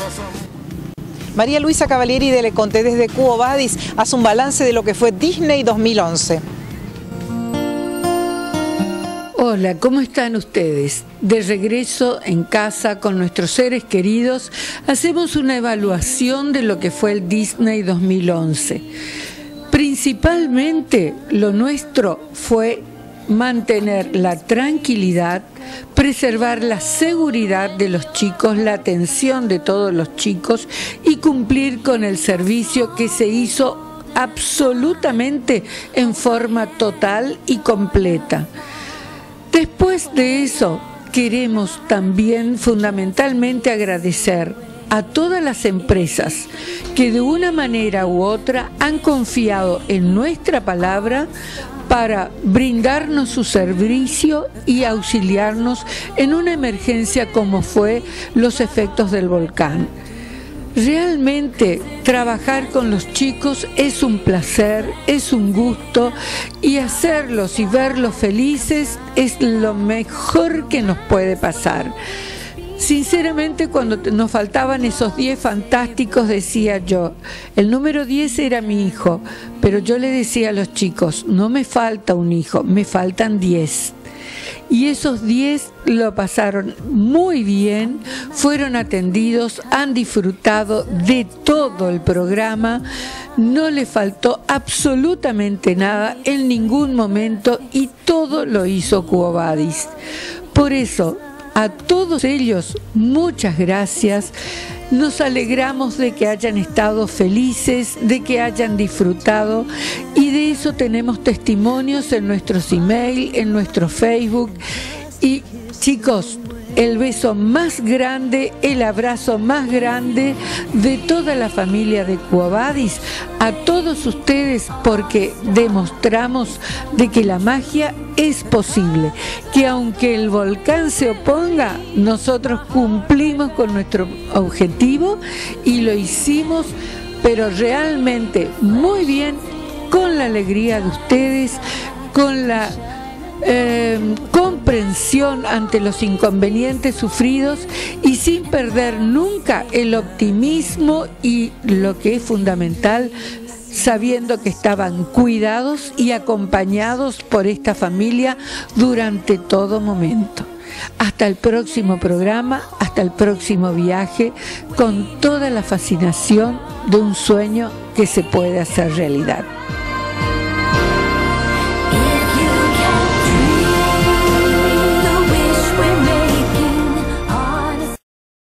María Luisa Cavalieri de Le Conté desde Quo Vadis hace un balance de lo que fue Disney 2011. Hola, ¿cómo están ustedes? De regreso en casa con nuestros seres queridos, hacemos una evaluación de lo que fue el Disney 2011. Principalmente lo nuestro fue mantener la tranquilidad, preservar la seguridad de los chicos, la atención de todos los chicos y cumplir con el servicio que se hizo absolutamente en forma total y completa. Después de eso, queremos también fundamentalmente agradecer a todas las empresas que de una manera u otra han confiado en nuestra palabra para brindarnos su servicio y auxiliarnos en una emergencia como fue los efectos del volcán. Realmente trabajar con los chicos es un placer, es un gusto, y hacerlos y verlos felices es lo mejor que nos puede pasar. Sinceramente, cuando nos faltaban esos 10 fantásticos, decía yo, el número 10 era mi hijo, pero yo le decía a los chicos, no me falta un hijo, me faltan 10. Y esos 10 lo pasaron muy bien, fueron atendidos, han disfrutado de todo el programa, no le faltó absolutamente nada en ningún momento y todo lo hizo Quo Vadis. Por eso, a todos ellos, muchas gracias. Nos alegramos de que hayan estado felices, de que hayan disfrutado, y de eso tenemos testimonios en nuestros email, en nuestro Facebook. Y chicos, el beso más grande, el abrazo más grande de toda la familia de Quo Vadis a todos ustedes, porque demostramos de que la magia es posible, que aunque el volcán se oponga, nosotros cumplimos con nuestro objetivo y lo hicimos, pero realmente muy bien, con la alegría de ustedes, con la comprensión ante los inconvenientes sufridos y sin perder nunca el optimismo y, lo que es fundamental, sabiendo que estaban cuidados y acompañados por esta familia durante todo momento. Hasta el próximo programa, hasta el próximo viaje, con toda la fascinación de un sueño que se puede hacer realidad.